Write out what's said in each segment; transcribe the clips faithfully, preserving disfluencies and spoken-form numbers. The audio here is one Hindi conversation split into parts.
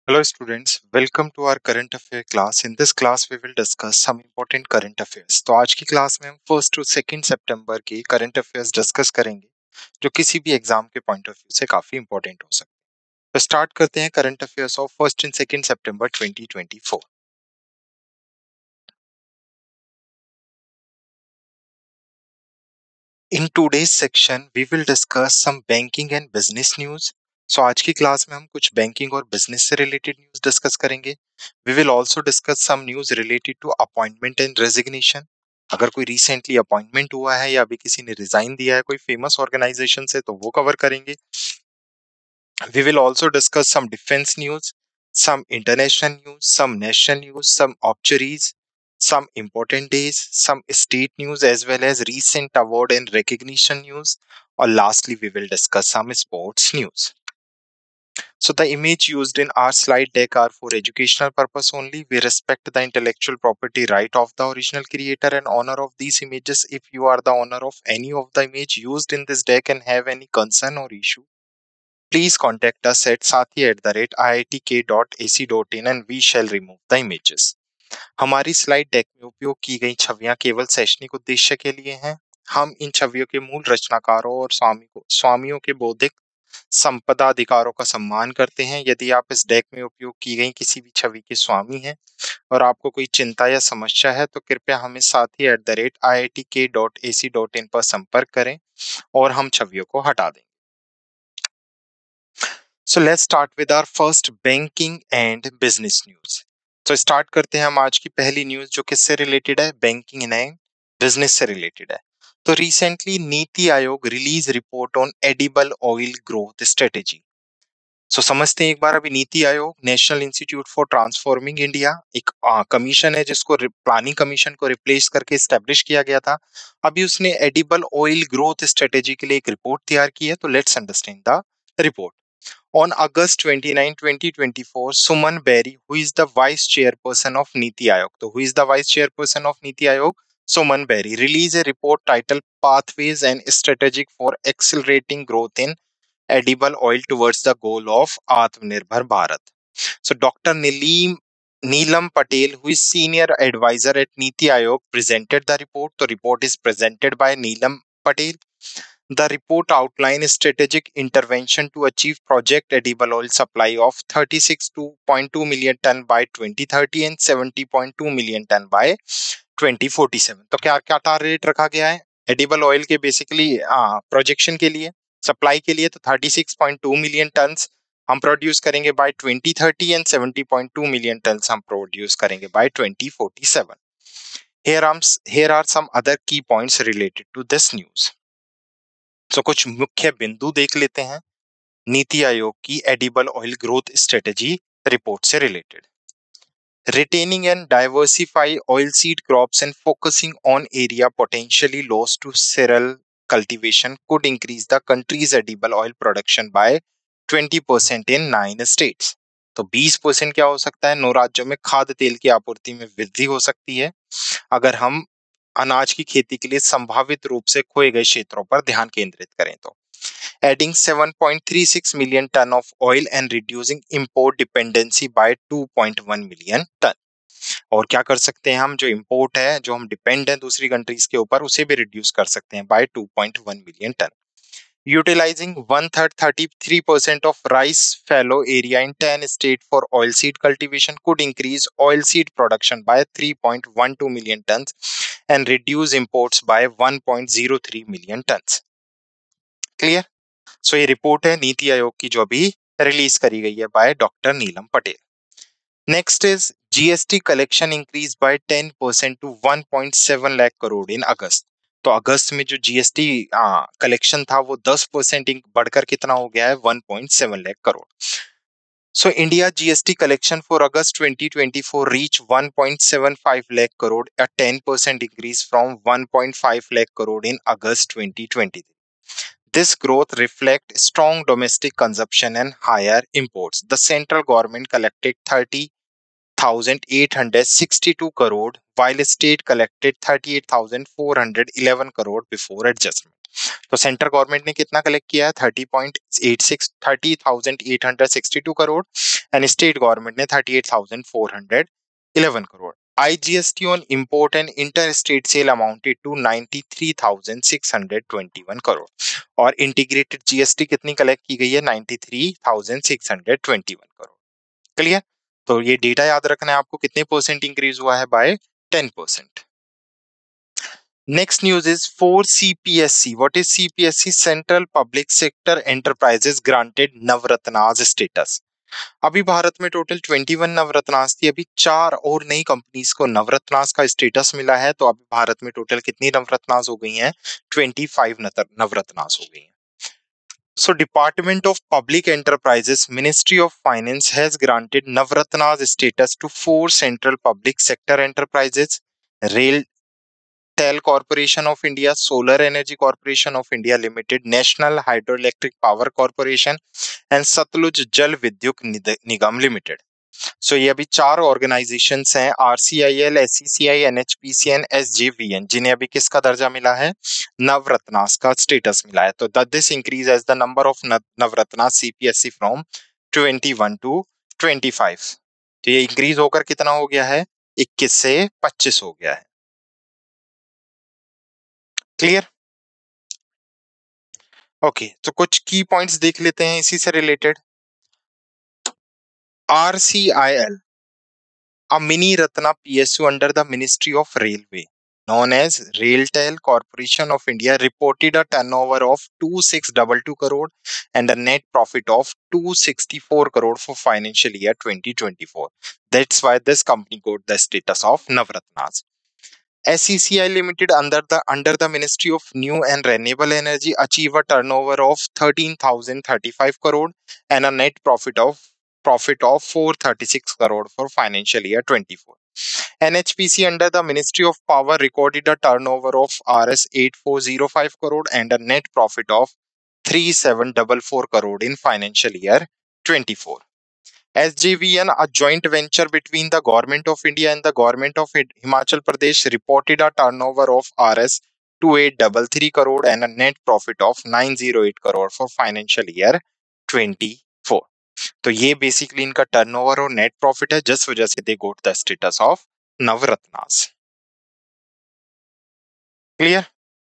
Hello students, welcome to our current affair class. In this class we will discuss some important current affairs. तो आज की क्लास में हम फर्स्ट टू सेकंड सितंबर की करंट अफेयर्स डिस्कस करेंगे जो किसी भी एग्जाम के पॉइंट ऑफ व्यू से काफी इंपॉर्टेंट हो सकते हैं। तो स्टार्ट करते हैं current affairs of first and second September twenty twenty four. In today's section we will discuss some banking and business news. So so, आज की क्लास में हम कुछ बैंकिंग और बिजनेस से रिलेटेड न्यूज डिस्कस करेंगे। We will also discuss some news related to appointment and resignation. अगर कोई रिसेंटली अपॉइंटमेंट हुआ है या अभी किसी ने रिजाइन दिया है कोई फेमस ऑर्गेनाइजेशन से तो वो कवर करेंगे। We will also discuss some defense news, some international news, some national news, some obituaries, some important days, some state news as well as recent award and recognition news. Or lastly, we will discuss some sports news. So the image used in our slide deck are for educational purpose only. We respect the intellectual property right of the original creator and honor of these images. If you are the owner of any of the image used in this deck and have any concern or issue, please contact us at sathi at the rate i i t k dot a c dot in and we shall remove the images. हमारी स्लाइड डेक में उपयोग की गई छवियां केवल शैक्षणिक उद्देश्य के लिए हैं। हम इन छवियों के मूल रचनाकारों और स्वामी को स्वामियों के बौद्धिक संपदा अधिकारों का सम्मान करते हैं। यदि आप इस डेक में उपयोग की गई किसी भी छवि के स्वामी हैं और आपको कोई चिंता या समस्या है तो कृपया हमें Saathi at the rate I I T K dot A C dot in पर संपर्क करें और हम छवियों को हटा दें। So let's start with our first banking and business news. तो स्टार्ट करते हैं हम आज की पहली न्यूज जो किससे रिलेटेड है, बैंकिंग एंड बिजनेस से रिलेटेड है। तो recently NITI Aayog release report on edible oil growth strategy. So समझते हैं एक बार, अभी NITI Aayog national institute for transforming India एक कमीशन है जिसको प्लानिंग कमीशन को रिप्लेस करके स्टैब्लिश किया गया था। अभी उसने एडिबल ऑयल ग्रोथ स्ट्रेटेजी के लिए एक रिपोर्ट तैयार की है। तो let's understand the report. On August twenty-ninth, twenty twenty-four, Suman Berry, who is the vice chairperson of Niti Aayog, so who is the vice chairperson of Niti Aayog? Suman Berry released a report titled Pathways and Strategic for Accelerating Growth in Edible Oil Towards the Goal of Atmanirbhar Bharat. So Doctor Nilim Neelam Patel, who is senior advisor at Niti Aayog, presented the report. The report is presented by Neelam Patel. The report outlines strategic intervention to achieve project edible oil supply of thirty-six point two million ton by twenty thirty and seventy point two million ton by twenty forty-seven. तो क्या क्या टारगेट रखा गया है एडिबल ऑयल के बेसिकली प्रोजेक्शन के लिए, सप्लाई के लिए? तो thirty-six point two million tons हम प्रोड्यूस करेंगे by twenty thirty and seventy point two million tons हम प्रोड्यूस करेंगे by twenty forty-seven. Here are here are some other key points related to this news. तो कुछ मुख्य बिंदु देख लेते हैं नीति आयोग की edible oil growth strategy report से related. Retaining and diversify oil seed crops and focusing on area potentially lost to cereal cultivation could increase the country's edible oil production by twenty percent in nine states. तो twenty परसेंट क्या हो सकता है? नौ राज्यों में खाद्य तेल की आपूर्ति में वृद्धि हो सकती है अगर हम अनाज की खेती के लिए संभावित रूप से खोए गए क्षेत्रों पर ध्यान केंद्रित करें तो। Adding seven point three six million ton of oil and reducing import dependency by two point one million ton. और क्या कर सकते हैं हम, जो इंपोर्ट है, जो हम डिपेंड है दूसरी कंट्रीज के ऊपर, उसे भी रिड्यूस कर सकते हैं by two point one million ton. Utilizing one third thirty-three percent of rice fallow area in ten states for oilseed cultivation could increase oilseed production by three point one two million tons and reduce imports by one point zero three million tons. Clear? So ये रिपोर्ट है नीति आयोग की जो अभी रिलीज करी गई है by doctor Neelam Patel. Next is GST collection increase by ten percent to one point seven lakh crore in August. तो अगस्त में जो जीएसटी कलेक्शन था वो ten percent बढ़कर कितना हो गया है? one point seven lakh crore. So India G S T collection for August twenty twenty-four reached one point seven five lakh crore, a ten percent increase from one point five lakh crore in August twenty twenty-three. This growth reflects strong domestic consumption and higher imports. The central government collected thirty thousand eight hundred sixty-two crore, while state collected thirty-eight thousand four hundred eleven crore before adjustment. तो सेंट्रल गवर्नमेंट ने कितना कलेक्ट किया है? Thirty point eight six thirty thousand eight hundred sixty two crore and state government ने thirty eight thousand four hundred eleven crore. I G S T on import and interstate sale amounted to ninety-three thousand six hundred twenty-one crore और इंटीग्रेटेड जीएसटी कितनी कलेक्ट की गई है? ninety-three thousand six hundred twenty-one crore. Clear? तो ये डेटा याद रखना है आपको. कितने परसेंट इंक्रीज हुआ है? By ten percent. Next news is for C P S C. What is C P S C? Central Public Sector Enterprises granted Navratnas status. अभी भारत में टोटल इक्कीस नवरत्नास थी, अभी चार और नई कंपनीज को नवरत्नास का स्टेटस मिला है. तो अभी भारत में टोटल कितनी नवरत्नास हो गई हैं? पच्चीस नवरत्नास हो गई हैं. So Department of Public Enterprises, Ministry of Finance has granted Navratna's status to four central public sector enterprises: Rail Tel Corporation of India, Solar Energy Corporation of India Limited, National Hydroelectric Power Corporation and Satluj Jal Vidyut Nigam Limited. So ये अभी चार ऑर्गेनाइजेशंस हैं, RCIL, SCCI, NHPC and SJVN, जिन्हें अभी किसका दर्जा मिला है? नवरत्नास का स्टेटस मिला है. तो this increase as the number of Navratnas CPSC from इक्कीस टू पच्चीस. तो ये इंक्रीज होकर कितना हो गया है? इक्कीस से पच्चीस हो गया है. क्लियर? ओके okay, तो कुछ की पॉइंट्स देख लेते हैं इसी से related. RCIL, a mini Ratna P S U under the Ministry of Railway, known as RailTel Corporation of India, reported a turnover of twenty-six twenty-two crore and a net profit of two hundred sixty-four crore for financial year twenty twenty-four. That's why this company got the status of Navratnas. S C C I Limited, under the under the Ministry of New and Renewable Energy, achieved a turnover of thirteen thousand thirty-five crore and a net profit of profit of four hundred thirty-six crore for financial year twenty-four. N H P C, under the Ministry of Power, recorded a turnover of R S eight thousand four hundred five crore and a net profit of three thousand seven hundred forty-four crore in financial year twenty-four. S J V N, a joint venture between the Government of India and the Government of Himachal Pradesh, reported a turnover of R S twenty-eight thirty-three crore and a net profit of nine hundred eight crore for financial year twenty-four. तो ये बेसिकली इनका टर्नओवर और नेट प्रॉफिट है, जिस वजह से they got the status of Navratnas. Clear?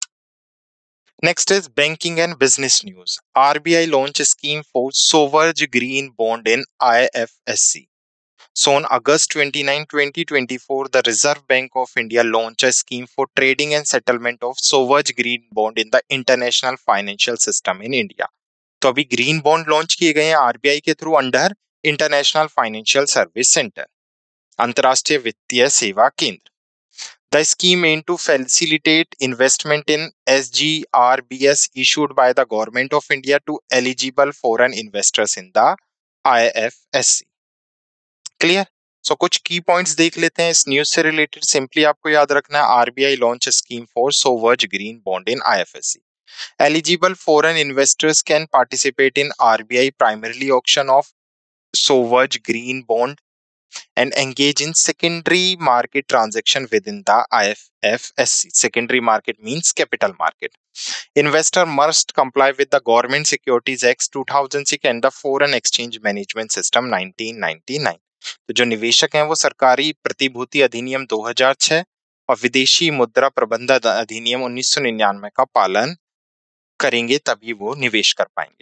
Next is banking and business news. RBI launch scheme for sovereign green bond in IFSC. So on August twenty-ninth, twenty twenty-four, the Reserve Bank of India launched a scheme for trading and settlement of sovereign green bond in the international financial system in India. तो अभी ग्रीन बॉन्ड लॉन्च किए गए हैं आरबीआई के through under international financial service centre, अंतरराष्ट्रीय वित्तीय सेवा केंद्र. The scheme aims to facilitate investment in S G R B S issued by the Government of India to eligible foreign investors in the I F S C. Clear? So कुछ की पॉइंट्स देख लेते हैं इस न्यूज से रिलेटेड. सिंपली आपको याद रखना है, RBI launch scheme for sovereign green bond in IFSC. Eligible foreign investors can participate in R B I primarily auction of sovereign green bond and engage in secondary market transaction within the I F S C. Secondary market means capital market. Investor must comply with the Government Securities Act two thousand six and the Foreign Exchange Management System nineteen ninety-nine. तो जो निवेशक हैं वो सरकारी प्रतिभूति अधिनियम दो हज़ार छह और विदेशी मुद्रा प्रबंधन अधिनियम उन्नीस सौ निन्यानवे का पालन करेंगे, तभी वो निवेश कर पाएंगे.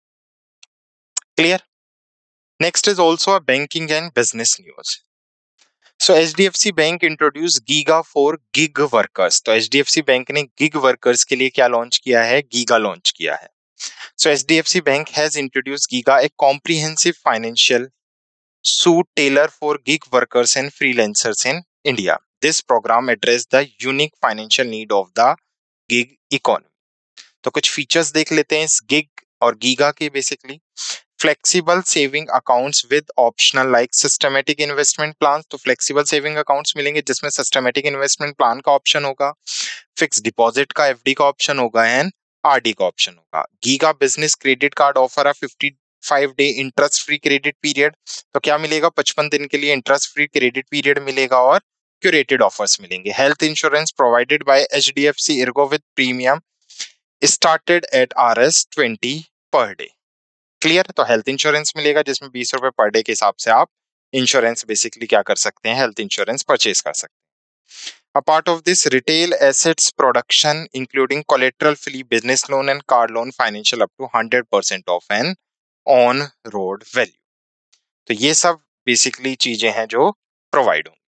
Clear? Next is also a banking and business news. So HDFC bank introduce Giga for gig workers. तो एचडीएफसी बैंक ने गिग वर्कर्स के लिए क्या लॉन्च किया है? गीगा लॉन्च किया है. So HDFC bank has introduce Giga, a comprehensive financial suit tailor for gig workers and freelancers in India. This program address the unique financial need of the gig economy. तो कुछ फीचर्स देख लेते हैं इस गिग और गीगा के. Basically flexible saving accounts with optional like systematic investment plan. तो फ्लेक्सिबल सेविंग अकाउंट्स मिलेंगे जिसमें सिस्टमेटिक इन्वेस्टमेंट प्लान का ऑप्शन होगा, फिक्स डिपॉजिट का एफडी का ऑप्शन होगा एंड आरडी का ऑप्शन होगा. Giga business credit card offer a fifty five day interest free credit period. तो क्या मिलेगा, पचपन दिन के लिए इंटरेस्ट फ्री क्रेडिट पीरियड मिलेगा और क्यूरेटेड ऑफर्स मिलेंगे। Health insurance provided by H D F C ERGO with premium started at R S twenty per day. Clear. तो हेल्थ इंश्योरेंस मिलेगा जिसमें बीस रुपए पर डे के हिसाब से आप इंश्योरेंस बेसिकली क्या कर सकते हैं, हेल्थ इंश्योरेंस परचेज कर सकते हैं। A part of this, retail assets production, including collateral-free business loan and car loan financial up to one hundred percent of an on-road value. तो ये सब बेसिकली चीजें हैं जो प्रोवाइड होंगी।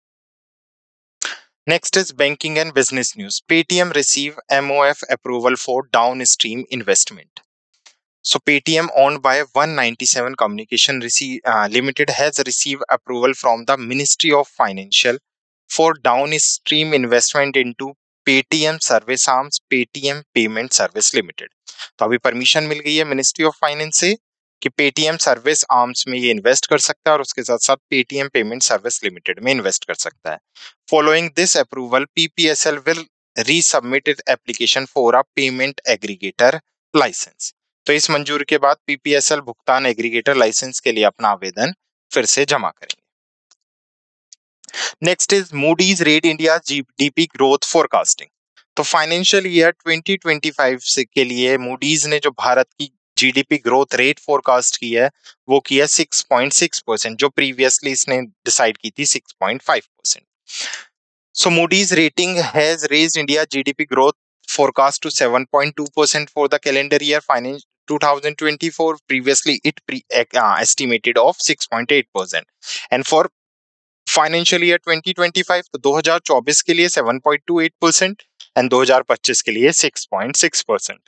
Next is banking and business news. Paytm receive M O F approval for downstream investment. So Paytm, owned by one ninety-seven Communication Rece- uh, Limited, has received approval from the Ministry of Financial for downstream investment into Paytm Service Arms Paytm Payment Service Limited. तो अभी परमिशन मिल गई है मिनिस्ट्री ऑफ फाइनेंस से कि पेटीएम सर्विस आर्म्स में ये इन्वेस्ट कर सकता है और उसके साथ साथ पेटीएम पेमेंट सर्विस लिमिटेड में इन्वेस्ट कर सकता है। Following this approval, PPSL will resubmit it application for a payment aggregator licence. तो इस मंजूरी के बाद पीपीएसएल भुगतान एग्रीगेटर लाइसेंस के लिए अपना आवेदन फिर से जमा करेंगे। Next is Moody's rate India GDP growth forecasting. तो financial year twenty twenty five से के लिए मूडीज ने जो भारत की जीडीपी ग्रोथ रेट फोरकास्ट की है वो की है सिक्स पॉइंट सिक्स परसेंट, जो प्रीवियसली इसने डिसाइड की थी six point five percent. So Moody's rating has raised India GDP growth forecast to seven point two percent for the calendar year finance twenty twenty-four. Previously, it pre, uh, estimated of six point eight percent. And for financial year twenty twenty-five, तो दो हज़ार चौबीस के लिए seven point two eight percent and दो हज़ार पच्चीस के लिए six point six percent.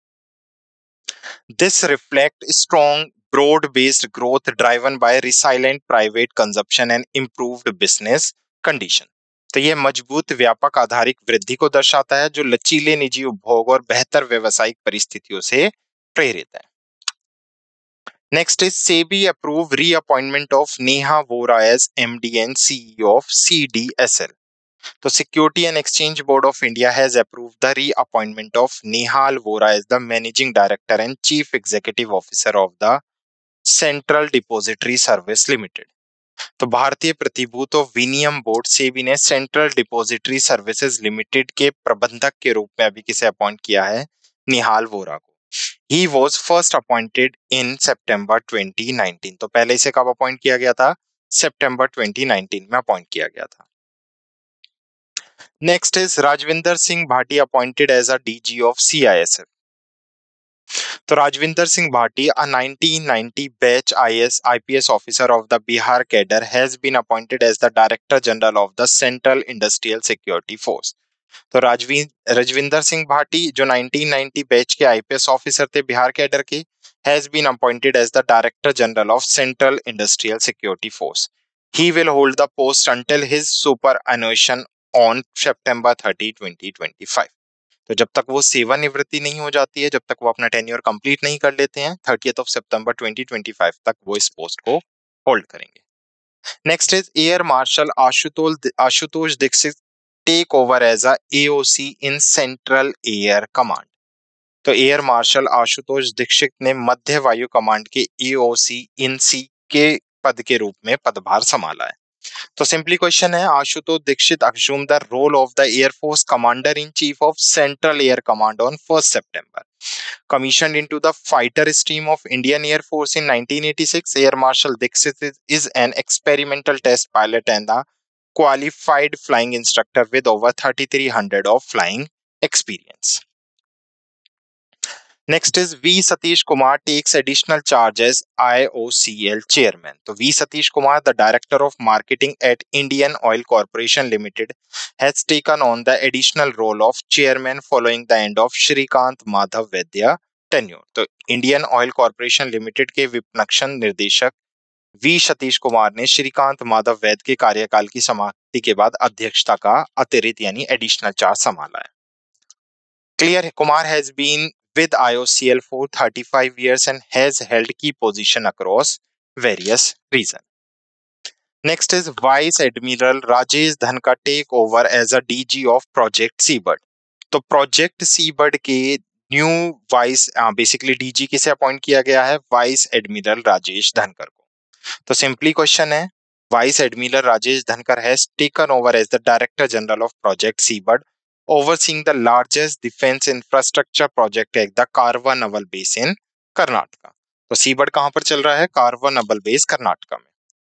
This reflects strong broad-based growth driven by resilient private consumption and improved business condition. तो यह मजबूत व्यापक आधारित वृद्धि को दर्शाता है जो लचीले निजी उपभोग और बेहतर व्यावसायिक परिस्थितियों से प्रेरित है। Next is SEBI approve reappointment of Neha Vora as MD and CEO of CDSL. तो security and exchange board of India has approved the reappointment of Nehal Vora as the managing director and chief executive officer of the central depository service limited. तो भारतीय प्रतिभूत विनियम बोर्ड सेबी ने सेंट्रल डिपॉजिटरी सर्विसेज लिमिटेड के प्रबंधक के रूप में अभी किसे अपॉइंट किया है, निहाल वोरा को। He was first appointed in September twenty nineteen. तो पहले इसे कब अपॉइंट किया गया था, सितंबर ट्वेंटी नाइनटीन में अपॉइंट किया गया था। Next is Rajvinder Singh Bhati appointed as a DG of CISF. तो Rajvinder Singh Bhati, a nineteen ninety batch I A S I P S officer of the Bihar cadre, has been appointed as the Director General of the Central Industrial Security Force. तो राजवी राजविंदर सिंह भाटी जो नाइनटीन नाइंटी बैच के आईपीएस ऑफिसर थे बिहार कैडर के, has been appointed as the director general of central industrial security force. He will hold the post until his superannuation on September thirty twenty twenty five. तो जब तक वो सेवानिवृत्ति नहीं हो जाती है, जब तक वो अपना टेन्योर कंप्लीट नहीं कर लेते हैं, thirtieth of September twenty twenty five तक वो इस पोस्ट को होल्ड करेंगे। Next is air marshal Ashutosh Ashutosh Dixit take over as a AOC in central air command. तो एयर मार्शल आशुतोष दीक्षित ने मध्य वायु कमांड के एओसी इन सी के पद के रूप में पदभार संभाला है। तो सिंपली क्वेश्चन है, Ashutosh Dixit assumed the role of the Air Force Commander in Chief of Central Air Command on first September. Commissioned into the fighter stream of Indian Air Force in nineteen eighty-six, Air Marshal Dixit is, is an experimental test pilot and a qualified flying instructor with over thirty-three hundred of flying experience. Next is V. Satish Kumar takes additional charge as I O C L chairman. So V. Satish Kumar, the director of marketing at Indian Oil Corporation Limited, has taken on the additional role of chairman following the end of Shrikant Madhav Vaidya tenure. तो Indian Oil Corporation Limited के विपणक्षण निर्देशक वी सतीश कुमार ने श्रीकांत माधव वैद्य के कार्यकाल की समाप्ति के बाद अध्यक्षता का अतिरिक्त यानी एडिशनल चार्ज संभाला है। क्लियर है, Kumar has been with I O C L for thirty-five years and has held key position across various regions. Next is Vice Admiral Rajesh Dhankar take over as a D G of Project Seabird. तो Project Seabird के न्यू वाइस बेसिकली डीजी किसे अपॉइंट किया गया है? वाइस एडमिरल राजेश धनकर को। तो सिंपली क्वेश्चन है, vice admiral Rajesh Dhankar has taken over as the director general of project Seabird, overseeing the largest defence infrastructure project at the Karwar naval base in Karnataka. तो सीबर्ड कहां पर चल रहा है? कारवा नवल बेस कर्नाटका में।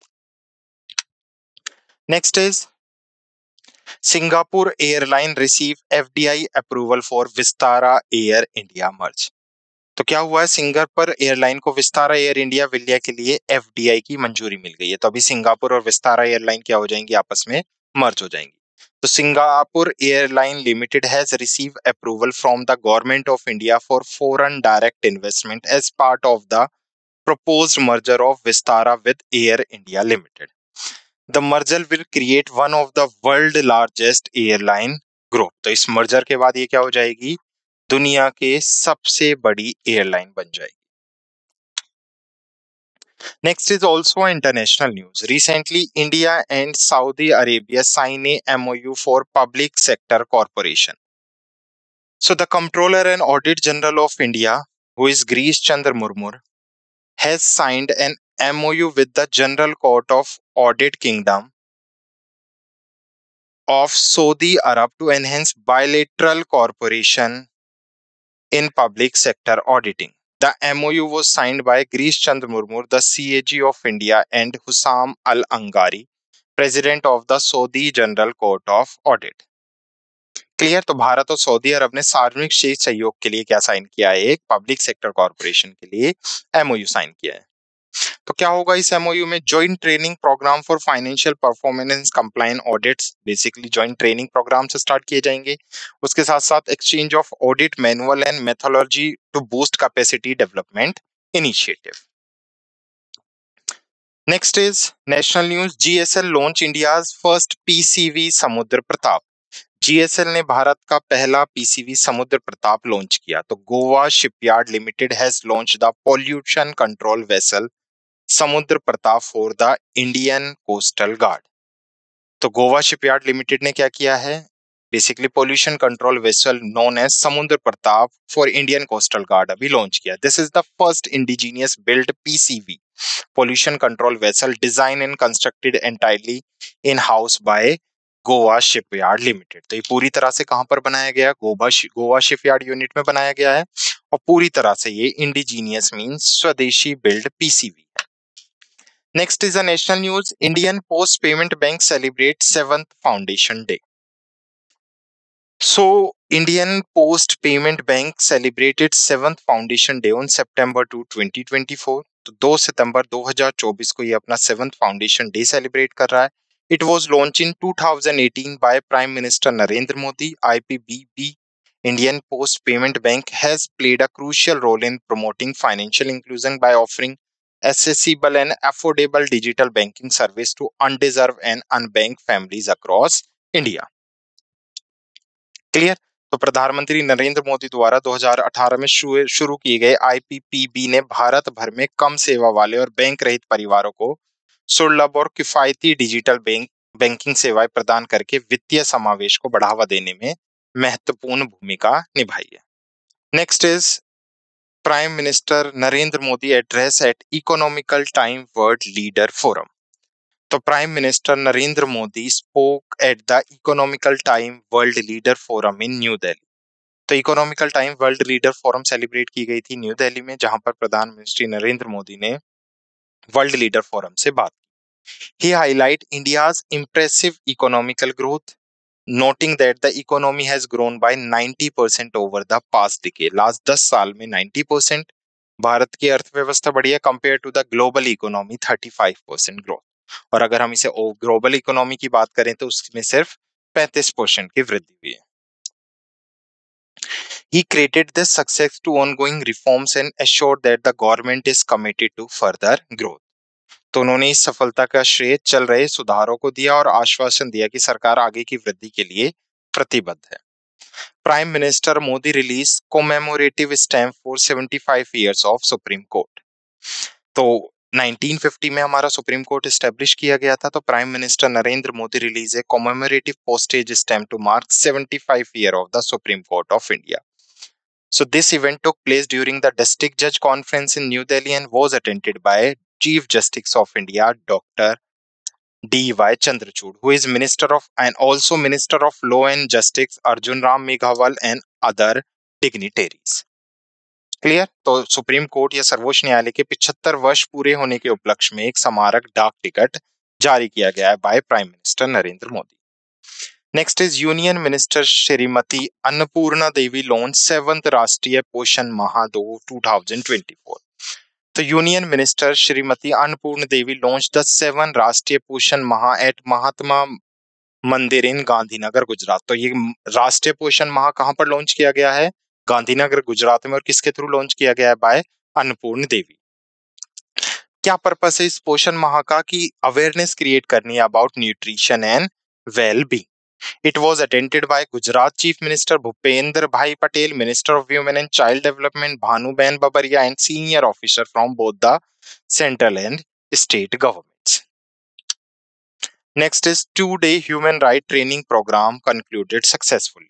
Next is Singapore airline receive FDI approval for Vistara air India merge. तो क्या हुआ है? सिंगापुर एयरलाइन को विस्तारा एयर इंडिया विलय के लिए एफडीआई की मंजूरी मिल गई है। तो अभी सिंगापुर और विस्तारा एयरलाइन क्या हो जाएंगी? आपस में मर्ज हो जाएंगी। तो Singapore airline limited has receive approval from the government of India for foreign direct investment as part of the proposed merger of Vistara with Air India Limited. The merger will create one of the world largest airline group. तो इस मर्जर के बाद ये क्या हो जाएगी? दुनिया के सबसे बड़ी एयरलाइन बन जाएगी। Next is also international news. Recently, India and Saudi Arabia sign a M O U for public sector corporation. So the Comptroller and Audit General of India, who is Girish Chandra Murmu, has signed an M O U with the General Court of Audit Kingdom of Saudi Arab to enhance bilateral cooperation in public sector auditing. The M O U was signed by Girish Chandra Murmu, the C A G of India, and Hussam Al Angari, President of the Saudi General Court of Audit. Clear? तो भारत और सऊदी अरब ने सार्वजनिक क्षेत्र सहयोग के लिए क्या साइन किया है? एक पब्लिक सेक्टर कॉर्पोरेशन के लिए एमओयू साइन किया है। तो क्या होगा इस एमओयू में? Joint training programme for financial performance compliant audits, basically joint training programme से स्टार्ट किए जाएंगे। उसके साथ साथ exchange of audit manual and methodology to boost capacity development initiative. Next is national news. GSL launch India's first PCV Samudra Pratap. GSL ने भारत का पहला पीसीवी समुद्र प्रताप लॉन्च किया। तो Goa shipyard limited has launch the pollution control vessel Samudra Pratap for the Indian coastal guard. तो गोवा शिपयार्ड लिमिटेड ने क्या किया है? Basically pollution control vessel known as Samudra Pratap for Indian coastal guard अभी लॉन्च किया। This is the first indigenous build PCV pollution control vessel designed and constructed entirely in house by Goa shipyard limited. तो ये पूरी तरह से कहां पर बनाया गया? गोवा गोवा शिपयार्ड यूनिट में बनाया गया है और पूरी तरह से ये इंडिजीनियस मींस स्वदेशी बिल्ड पीसीवी है। Next is a national news. Indian post payment bank celebrate seventh foundation day. So, Indian Post Payment Bank celebrated seventh Foundation Day on September second, twenty twenty-four. तो दो सितंबर दो हज़ार चौबीस को ये अपना सेवंथ फाउंडेशन डे सेलिब्रेट कर रहा है। It was launch in twenty eighteen by prime minister Narendra Modi. IPBB Indian Post Payment Bank has played a crucial role in promoting financial inclusion by offering accessible and affordable digital banking service to undeserved and unbanked families across India. Clear? तो प्रधानमंत्री नरेंद्र मोदी द्वारा दो हज़ार अठारह में शुरू किए गए आईपीपीबी ने भारत भर में कम सेवा वाले और बैंक रहित परिवारों को सुलभ और किफायती डिजिटल बैंक बैंकिंग सेवाएं प्रदान करके वित्तीय समावेश को बढ़ावा देने में महत्वपूर्ण भूमिका निभाई है। Next is prime minister Narendra Modi address at economical time world leader forum. तो prime minister Narendra Modi spoke at the economical time world leader forum in new Delhi. तो economical time world leader forum celebrate की गई थी न्यू दिल्ली में, जहां पर प्रधानमंत्री नरेंद्र मोदी ने वर्ल्ड लीडर फोरम से बात की। He highlight India's impressive economical growth, noting that the economy has grown by ninety percent over the past decade. Last दस साल में नाइंटी परसेंट भारत की अर्थव्यवस्था बढ़ी है compare to the global economy thirty five percent growth. और अगर हम इसे ग्लोबल इकोनॉमी की बात करें तो उसमें सिर्फ पैंतीस परसेंट की वृद्धि हुई है। He credited this success to ongoing reforms and assured that the government is committed to further growth. तो उन्होंने इस सफलता का श्रेय चल रहे सुधारों को दिया और आश्वासन दिया कि सरकार आगे की वृद्धि के लिए प्रतिबद्ध है। Prime minister Modi release commemorative stamp for seventy-five years of supreme court. तो नाइंटीन फिफ्टी में हमारा सुप्रीम कोर्ट एस्टेब्लिश किया गया था, तो prime minister Narendra Modi release a commemorative postage stamp to mark seventy-five year of the supreme court of India. So this event took place during the District Judge Conference in New Delhi and was attended by Chief Justice of India, Doctor D Y Chandrachud, who is Minister of and also Minister of Law and Justice Arjun Ram Meghwal and other dignitaries. Clear. तो सुप्रीम कोर्ट या सर्वोच्च न्यायालय के पचहत्तर वर्ष पूरे होने के उपलक्ष्य में एक स्मारक डाक टिकट जारी किया गया है by prime minister Narendra Modi. Next is union minister Shrimati Annapurna Devi launch seventh Rashtriya Poshan Maah दो टू थाउजेंड ट्वेंटी फोर। तो union minister Shrimati Annapurna Devi launch the seven Rashtriya Poshan माह एट महात्मा मंदिर इन गांधीनगर गुजरात। तो ये राष्ट्रीय पोषण माह कहां पर लॉन्च किया गया है? गांधीनगर गुजरात में। और किसके थ्रू लॉन्च किया गया है? बाय अन्नपूर्ण देवी। क्या पर्पस है इस पोषण माह का? कि अवेयरनेस क्रिएट करनी है about nutrition and well being. It was attended by Gujarat Chief Minister Bhupendra Bhai Patel, Minister of Women and Child Development Bhanuben Babaria, and senior officer from both the central and state governments. Next is two-day human right training program concluded successfully.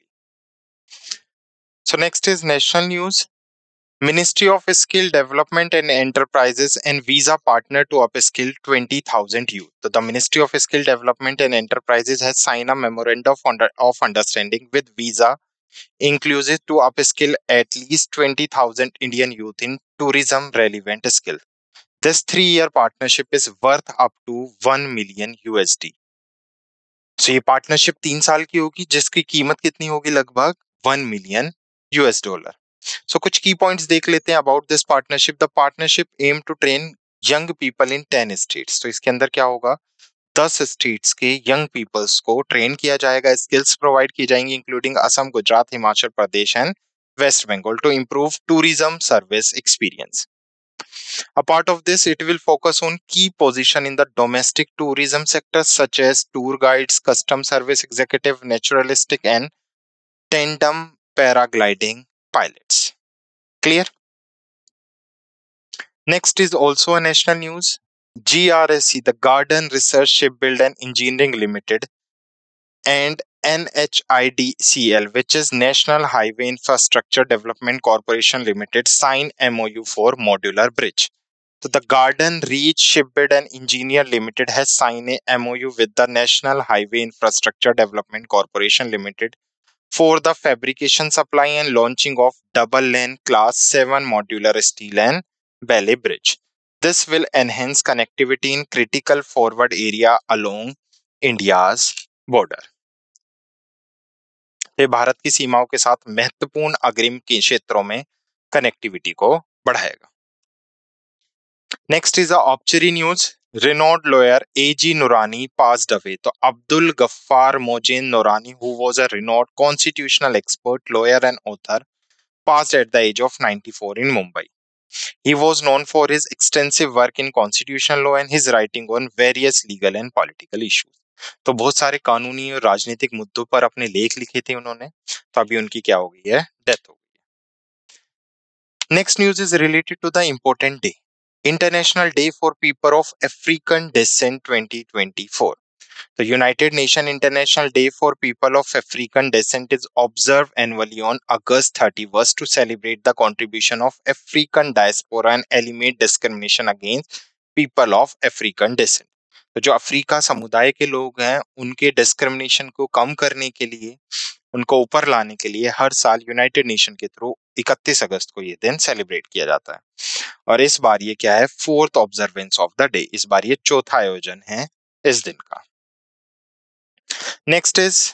So next is national news. Ministry of Skill Development and Enterprises and Visa partner to upskill twenty thousand youth. So the Ministry of Skill Development and Enterprises has signed a memorandum of, under, of understanding with Visa, inclusive to upskill at least twenty thousand Indian youth in tourism relevant skill. This three-year partnership is worth up to one million U S D. So ये पार्टनरशिप तीन साल की होगी जिसकी कीमत कितनी होगी? लगभग one million US dollar. So कुछ की पॉइंट्स देख लेते हैं about this partnership. The partnership aim to train young people in ten states. तो इसके अंदर क्या होगा? दस स्टेट्स के यंग पीपल्स को ट्रेन किया जाएगा, स्किल्स प्रोवाइड की जाएंगी including Assam, Gujarat, Himachal Pradesh and west Bengal to improve tourism service experience. A part of this, it will focus on key position in the domestic tourism sector such as tour guides, custom service executive, naturalistic and tandem paragliding pilots. Clear? Next is also a national news. G R S C, the Garden Research Shipbuild and Engineering Limited, and N H I D C L, which is National Highway Infrastructure Development Corporation Limited, sign M O U for modular bridge. So the Garden Reach Shipbuild and Engineer Limited has signed a M O U with the National Highway Infrastructure Development Corporation Limited for the fabrication, supply and launching of double lane class seven modular steel and belly bridge. This will enhance connectivity in critical forward area along India's border. ये भारत की सीमाओं के साथ महत्वपूर्ण अग्रिम के क्षेत्रों में कनेक्टिविटी को बढ़ाएगा। Next is a obituary news. Renowned lawyer A G Noorani passed away. तो अब्दुल गफ्फार मोजेन नूरानी, who was a renowned constitutional expert, lawyer and author, passed at the age of ninety-four in Mumbai. He was known for his extensive work in constitutional law and his writing on various legal and political issues. तो बहुत सारे कानूनी और राजनीतिक मुद्दों पर अपने लेख लिखे थे उन्होंने। तो अभी उनकी क्या हो गई है? डेथ हो गई है। Next news is related to the important day, International Day for People of African Descent twenty twenty-four. The United Nations International Day for People of African Descent is observed annually on August thirty-first to celebrate the contribution of African diaspora and eliminate discrimination against people of African descent. तो जो अफ्रीका समुदाय के लोग हैं उनके डिस्क्रिमिनेशन को कम करने के लिए, उनको ऊपर लाने के लिए हर साल यूनाइटेड नेशन के थ्रू इकतीस अगस्त को ये दिन सेलिब्रेट किया जाता है। और इस बार ये क्या है? Fourth observance of the day. इस बार ये चौथा आयोजन है इस दिन का। Next is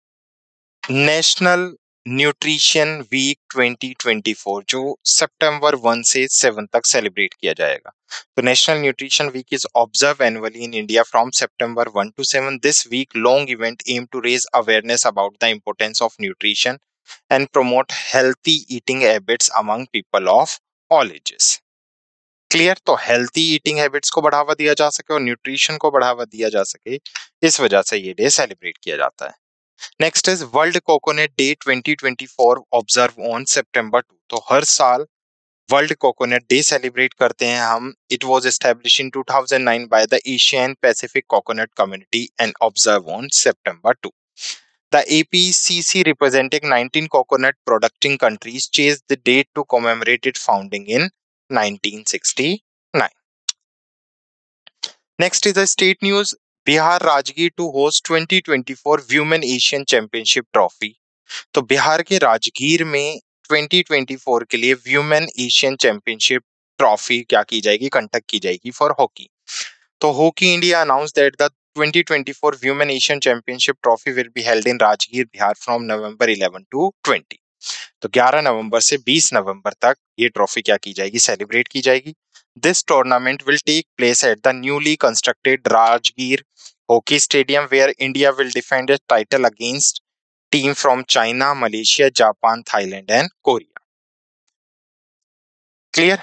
national nutrition week twenty twenty four, जो सितंबर वन से सेवन तक सेलिब्रेट किया जाएगा। तो national nutrition week is observe annually in India from September one to seven. This week long event aim to raise awareness about the importance of nutrition and promote healthy eating habits among people of all ages. Clear? तो हेल्थी ईटिंग हैबिट्स को बढ़ावा दिया जा सके और न्यूट्रिशन को बढ़ावा दिया जा सके, इस वजह से ये डे सेलिब्रेट किया जाता है। Next is world coconut day twenty twenty four observe on September two. तो हर साल वर्ल्ड कोकोनट डे सेलिब्रेट करते हैं हम. It was establish in two thousand nine by the Asian Pacific coconut community and observe on September two. The A P C C, representing nineteen coconut producing countries, chased the date to commemorate its founding in nineteen sixty-nine. Next is the state news. Bihar Rajgir to host twenty twenty-four Women Asian Championship Trophy. तो बिहार के राजगीर में twenty twenty-four के लिए व्यूमेन एशियन चैंपियनशिप ट्रॉफी क्या की जाएगी, कंडक्ट की जाएगी फॉर हॉकी. तो hockey India announce that the twenty twenty-four Women Asian Championship Trophy will be held in Rajgir, Bihar from November eleven to twenty. तो ग्यारह नवंबर से बीस नवंबर तक ये ट्रॉफी क्या की जाएगी, सेलिब्रेट की जाएगी. This tournament will take place at the newly constructed Rajgir hockey stadium, where India will defend its title against team from China, Malaysia, Japan, Thailand and Korea. Clear?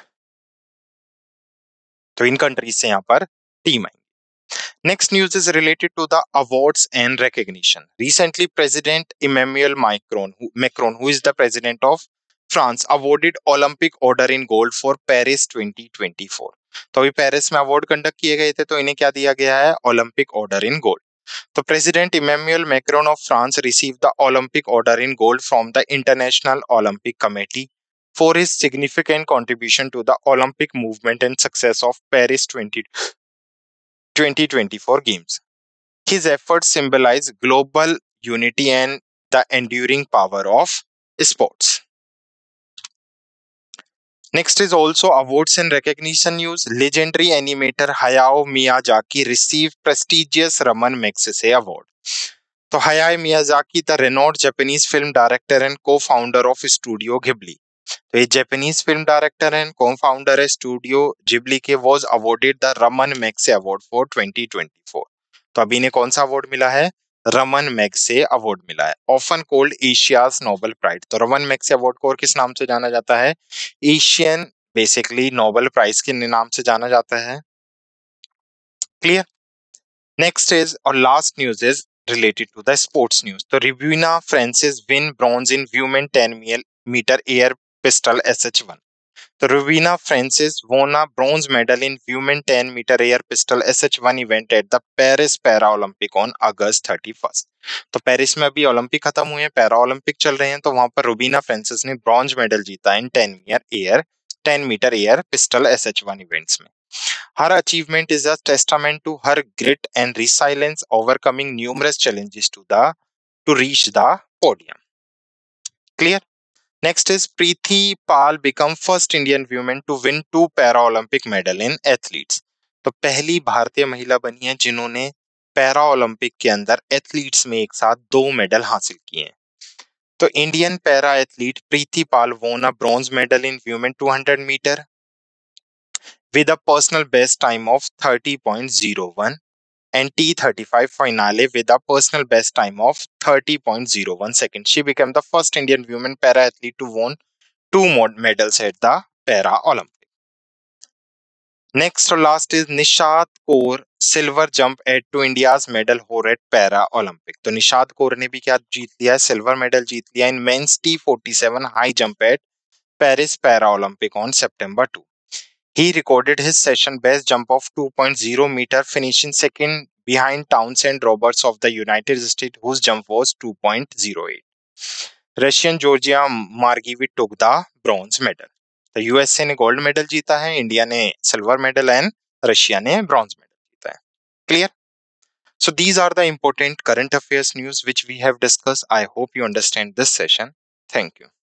तो इन कंट्रीज से यहाँ पर टीम आएंगी. Next news is related to the awards and recognition. Recently, President Emmanuel Macron, who, Macron, who is the president of France, awarded Olympic Order in Gold for Paris twenty twenty-four. तो अभी पेरिस में अवार्ड कंडक्ट किए गए थे, तो इन्हें क्या दिया गया है, ओलंपिक ऑर्डर इन गोल्ड. तो president Emmanuel Macron of France received the Olympic Order in Gold from the International Olympic Committee for his significant contribution to the Olympic movement and success of Paris twenty twenty-four Games. His efforts symbolize global unity and the enduring power of sports. Next is also awards and recognition news. Legendary animator Hayao Miyazaki received prestigious Raman Magsaysay Award. तो Hayao Miyazaki, the renowned Japanese film director and co-founder of Studio Ghibli. तो ये Japanese film director and co-founder है स्टूडियो जिबली के, was awarded the Ramon Magsaysay award for twenty twenty-four. तो अभी इन्हें कौन सा अवार्ड मिला है, रमन मैग्से अवार्ड मिला है, often called Asia's Nobel prize. तो रमन मैग्से अवार्ड को और किस नाम से जाना जाता है, एशियन बेसिकली नोबेल प्राइज के नाम से जाना जाता है. क्लियर? नेक्स्ट इज और last news is related to the sports news. तो Rubina Francis win bronze in women ten meter air pistol S H one. तो Rubina Francis won a bronze medal in women ten meter air pistol S H one event at the Paris Para Olympic on August thirty-first. तो पेरिस में अभी ओलंपिक खत्म हुए हैं, पैरा ओलंपिक चल रहे हैं, तो वहां पर रुबीना फ्रांसिस ने ब्रॉन्ज मेडल जीता in ten meter air ten meter air pistol S H one events में. Her achievement is a testament to her grit and resilience, overcoming numerous challenges to the to reach the podium. Clear? Next is Preeti Pal become first Indian woman to win two Paralympic medal in athletes. तो पहली भारतीय महिला बनी है जिन्होंने पैरा ओलंपिक के अंदर एथलीट्स में एक साथ दो मेडल हासिल किए हैं. तो Indian para athlete Preeti Pal won a bronze medal in women two hundred meter with a personal best time of thirty point zero one and T thirty-five finale with a personal best time of thirty point zero one seconds. She became the first Indian woman para athlete to win two more medals at the Para Olympic. Next or last is Nishad Kaur silver jump at to India's medal hoard at Para Olympic. तो निशाद कौर ने भी क्या जीत लिया है, सिल्वर मेडल जीत लिया in men's T forty-seven high jump at Paris Para Olympic on September second. He recorded his session best jump of two point zero meter, finishing second behind Townsend Roberts of the United States, whose jump was two point zero eight. Russian Georgia Margievich took the bronze medal. तो यूएसए ने गोल्ड मेडल जीता है, इंडिया ने सिल्वर मेडल एंड रशिया ने ब्रॉन्ज मेडल जीता है. Clear? So these are the important current affairs news which we have discussed. I hope you understand this session. Thank you.